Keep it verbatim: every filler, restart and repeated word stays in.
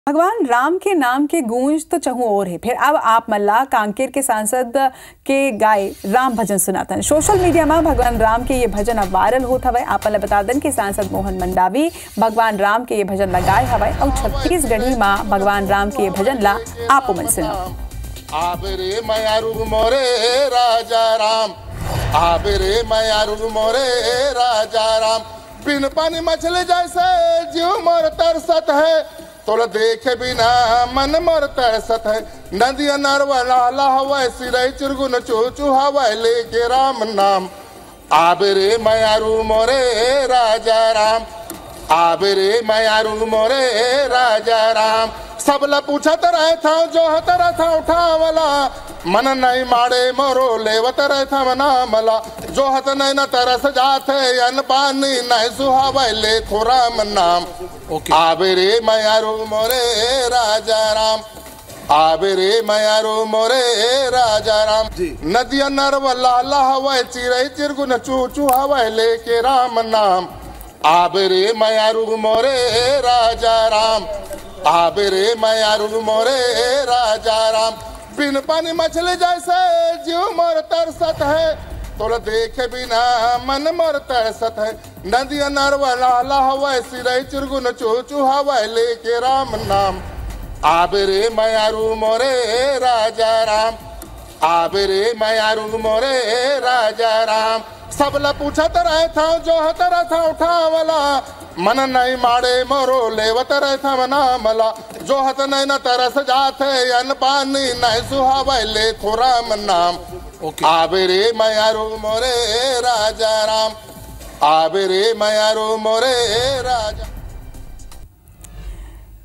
भगवान राम के नाम के गूंज तो चहु और है। फिर अब आप मल्ला कांकेर के सांसद के गाए राम भजन सुनाता है। सोशल मीडिया में भगवान राम के ये भजन अब वायरल होता हवा। आप बता दें कि सांसद मोहन मंडावी भगवान राम के ये भजन लगाए हवा और छत्तीसगढ़ी में भगवान राम के ये भजन ला आप मन सुना। आबरे मयारू मोरे राजा राम, आबरे मयारू मोरे राजा राम, बिन पानी मछली जैसे जीव मोर तरसत है, तोला देखे बिना मन मोर तरसत है। नदिया नरवला हवा सिरई चुरगुन चूचू हवा लेके राम नाम। आबरे मयारू मोरे राजा राम, आबरे मयारू मोरे राजा राम, सबला पूछत रहे था जो हतर था उठावला, मन नहीं मारे मोरो लेवत रहे था मना मला, जो हत नहीं न तरस जाते अन पानी नहीं सुहावा ले थो राम नाम। आबरे मयारू मोरे राजा राम, आबरे मयारू मोरे राजा राम, नदिया नरवला हवा चिरई चिरगुन चूचू हवा लेके राम नाम। आबरे मयारू मोरे राजा राम, आबरे मयारू मोरे राजा राम, बिन पानी मछली जैसे जीव मोर तरसत है, तोला देखे बिना मन मोर तरसत है। नदिया नरवला हवा सिरई चुरगुन चूचू हवा लेके राम नाम। आबरे मयारू मोरे राजा राम, आबरे मयारू मोरे राजा राम, सबला पूछत रहे था जो हतर था उठावला, मन नहीं मारे मोरो लेवत रहे था मना मला, जो हत नहीं न तरस जाते अन पानी नहीं सुहावा ले थो राम नाम। आबरे मयारू मोरे राजा राम, आबरे मयारू मोरे राजा।